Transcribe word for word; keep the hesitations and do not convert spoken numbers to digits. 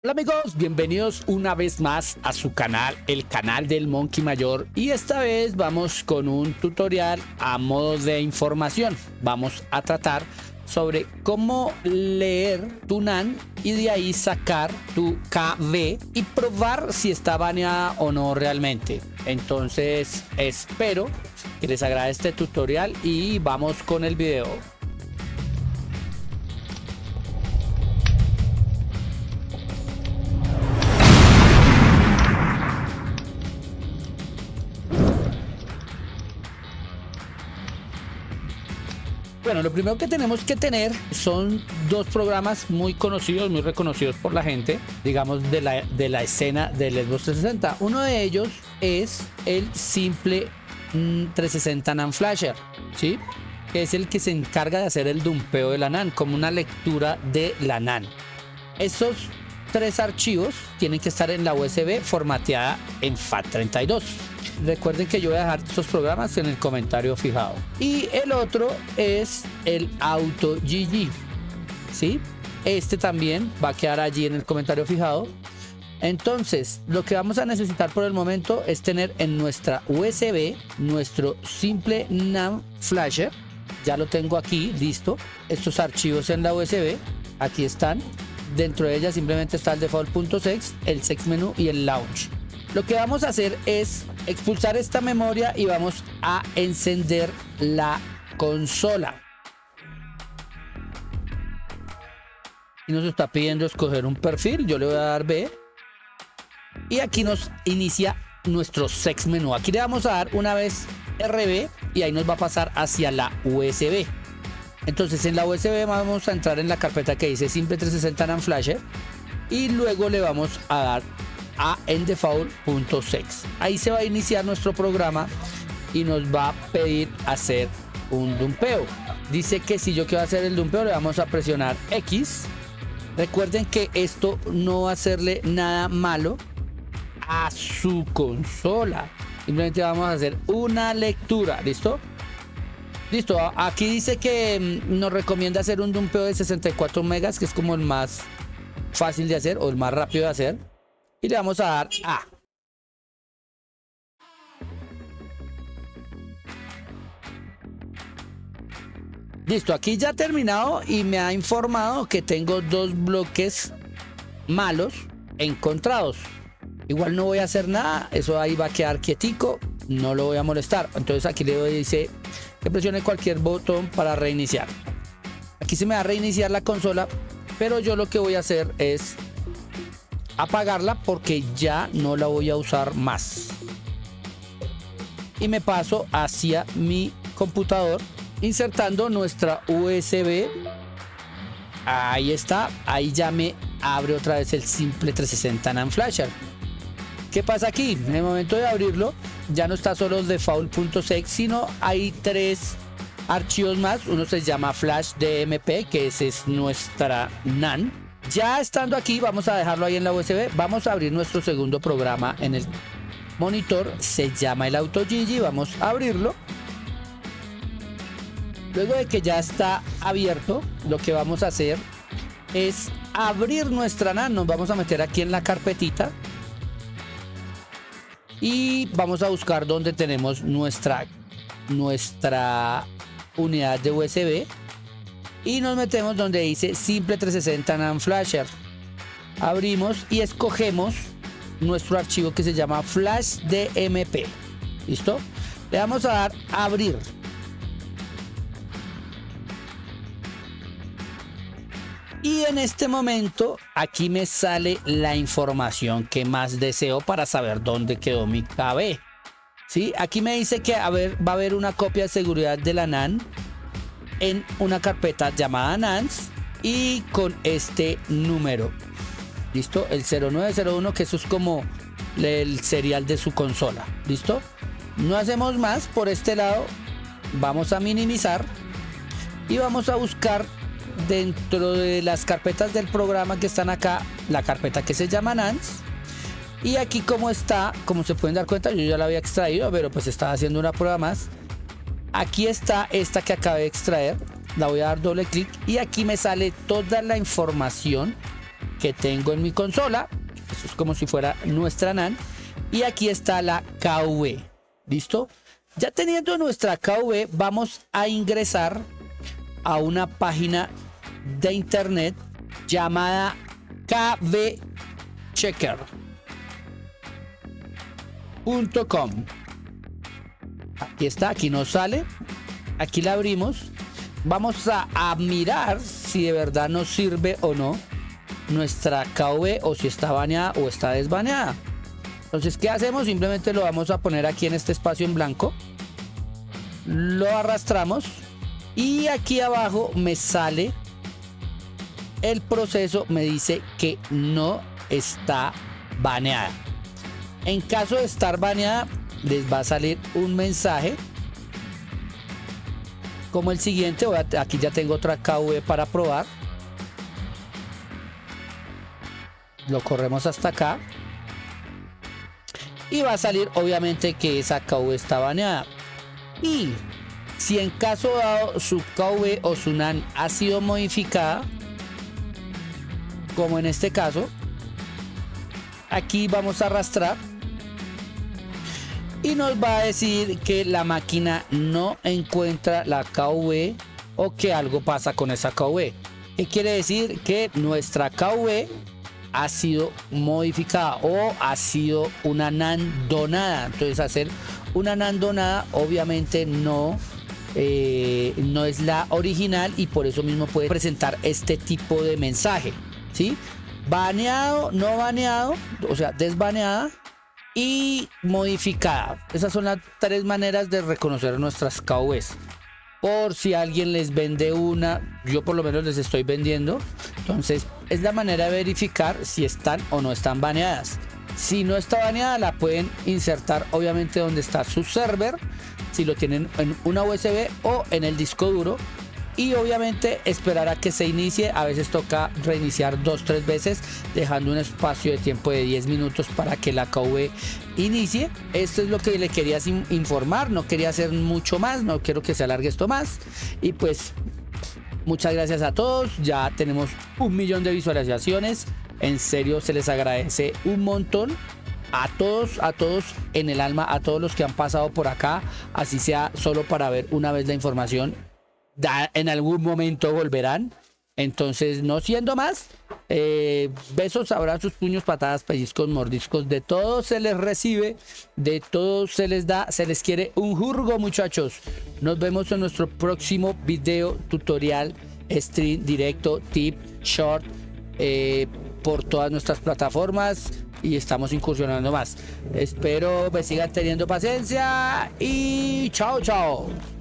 Hola amigos, bienvenidos una vez más a su canal, el canal del Monkey Mayor, y esta vez vamos con un tutorial a modo de información. Vamos a tratar sobre cómo leer tu NAND y de ahí sacar tu K V y probar si está baneada o no realmente. Entonces espero que les agrade este tutorial y vamos con el video. Bueno, lo primero que tenemos que tener son dos programas muy conocidos, muy reconocidos por la gente, digamos, de la, de la escena del Xbox trescientos sesenta. Uno de ellos es el simple mmm, trescientos sesenta NAND Flasher, ¿sí? Que es el que se encarga de hacer el dumpeo de la NAND, como una lectura de la NAND. Estos tres archivos tienen que estar en la U S B formateada en FAT treinta y dos. Recuerden que yo voy a dejar estos programas en el comentario fijado. Y el otro es el Auto G G, ¿sí? Este también va a quedar allí en el comentario fijado. Entonces, lo que vamos a necesitar por el momento es tener en nuestra U S B nuestro simple NAND Flasher. Ya lo tengo aquí, listo. Estos archivos en la U S B, aquí están. Dentro de ella simplemente está el default.sex, el sex menú y el launch. Lo que vamos a hacer es expulsar esta memoria y vamos a encender la consola. Y nos está pidiendo escoger un perfil, yo le voy a dar B. Y aquí nos inicia nuestro sex menú. Aquí le vamos a dar una vez R B y ahí nos va a pasar hacia la U S B. Entonces en la U S B vamos a entrar en la carpeta que dice simple trescientos sesenta NAND Flasher y luego le vamos a dar a en default.sex. Ahí se va a iniciar nuestro programa y nos va a pedir hacer un dumpeo. Dice que si yo quiero hacer el dumpeo le vamos a presionar X. Recuerden que esto no va a hacerle nada malo a su consola. Simplemente vamos a hacer una lectura. ¿Listo? Listo, aquí dice que nos recomienda hacer un dumpeo de sesenta y cuatro megas, que es como el más fácil de hacer o el más rápido de hacer. Y le vamos a dar A. Listo, aquí ya ha terminado y me ha informado que tengo dos bloques malos encontrados. Igual no voy a hacer nada, eso ahí va a quedar quietico, no lo voy a molestar. Entonces aquí le doy, dice que presione cualquier botón para reiniciar. Aquí se me va a reiniciar la consola, pero yo lo que voy a hacer es apagarla porque ya no la voy a usar más. Y me paso hacia mi computador insertando nuestra U S B. Ahí está, ahí ya me abre otra vez el simple trescientos sesenta NAND Flasher. ¿Qué pasa aquí? En el momento de abrirlo ya no está solo el default.sex, sino hay tres archivos más. Uno se llama flash D M P, que ese es nuestra NAND. Ya estando aquí, vamos a dejarlo ahí en la U S B. Vamos a abrir nuestro segundo programa en el monitor. Se llama el Auto G G. Vamos a abrirlo. Luego de que ya está abierto, lo que vamos a hacer es abrir nuestra NAND. Nos vamos a meter aquí en la carpetita. Y vamos a buscar donde tenemos nuestra, nuestra unidad de U S B. Y nos metemos donde dice simple trescientos sesenta NAND Flasher. Abrimos y escogemos nuestro archivo que se llama flash D M P. ¿Listo? Le vamos a dar a abrir. Y en este momento aquí me sale la información que más deseo para saber dónde quedó mi K V. ¿Sí? Aquí me dice que a ver, va a haber una copia de seguridad de la NAND en una carpeta llamada NANDs y con este número. ¿Listo? El cero nueve cero uno, que eso es como el serial de su consola. ¿Listo? No hacemos más por este lado. Vamos a minimizar y vamos a buscar dentro de las carpetas del programa que están acá la carpeta que se llama NANDs. Y aquí, como está, como se pueden dar cuenta, yo ya la había extraído, pero pues estaba haciendo una prueba más. Aquí está esta que acabé de extraer. La voy a dar doble clic y aquí me sale toda la información que tengo en mi consola. Esto es como si fuera nuestra NAND. Y aquí está la K V. ¿Listo? Ya teniendo nuestra K V, vamos a ingresar a una página de internet llamada K V checker punto com. Aquí está, aquí nos sale. Aquí la abrimos. Vamos a, a mirar si de verdad nos sirve o no nuestra K V, o si está baneada o está desbaneada. Entonces, ¿qué hacemos? Simplemente lo vamos a poner aquí en este espacio en blanco. Lo arrastramos y aquí abajo me sale el proceso, me dice que no está baneada. En caso de estar baneada, les va a salir un mensaje como el siguiente. Voy a, aquí ya tengo otra K V para probar. Lo corremos hasta acá y va a salir obviamente que esa K V está baneada. Y si en caso dado su K V o su NAND ha sido modificada, como en este caso, aquí vamos a arrastrar y nos va a decir que la máquina no encuentra la K V o que algo pasa con esa K V. ¿Qué quiere decir? Que nuestra K V ha sido modificada o ha sido una NAND donada. Entonces, hacer una NAND donada obviamente no, eh, no es la original, y por eso mismo puede presentar este tipo de mensaje, ¿sí? Baneado, no baneado, o sea, desbaneada y modificada. Esas son las tres maneras de reconocer nuestras K Vs. Por si alguien les vende una, yo por lo menos les estoy vendiendo. Entonces es la manera de verificar si están o no están baneadas. Si no está baneada, la pueden insertar obviamente donde está su server, si lo tienen en una U S B o en el disco duro, y obviamente esperar a que se inicie. A veces toca reiniciar dos tres veces, dejando un espacio de tiempo de diez minutos para que la K V inicie. Esto es lo que le quería informar, no quería hacer mucho más, no quiero que se alargue esto más. Y pues muchas gracias a todos, ya tenemos un millón de visualizaciones. En serio, se les agradece un montón a todos, a todos en el alma, a todos los que han pasado por acá, así sea solo para ver una vez la información. Da, en algún momento volverán. Entonces, no siendo más, eh, besos, abrazos, puños, patadas, pellizcos, mordiscos, de todo se les recibe, de todo se les da, se les quiere un jurgo, muchachos. Nos vemos en nuestro próximo video tutorial, stream, directo, tip, short, eh, por todas nuestras plataformas, y estamos incursionando más. Espero me sigan teniendo paciencia y chao, chao.